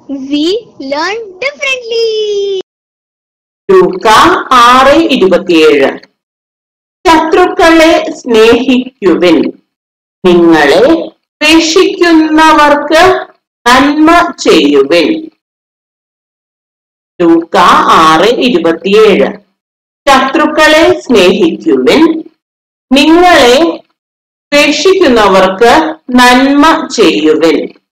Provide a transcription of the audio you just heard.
we learn differently. ലൂക്ക 6:27. ശത്രുക്കളെ സ്നേഹിക്കുവിൻ, നിങ്ങളെ ദ്വേഷിക്കുന്നവർക്ക് നന്മ ചെയ്യുവിൻ. ലൂക്ക 6:27. ശത്രുക്കളെ സ്നേഹിക്കുവിൻ, നിങ്ങളെ ദ്വേഷിക്കുന്നവർക്ക് നന്മ ചെയ്യുവിൻ.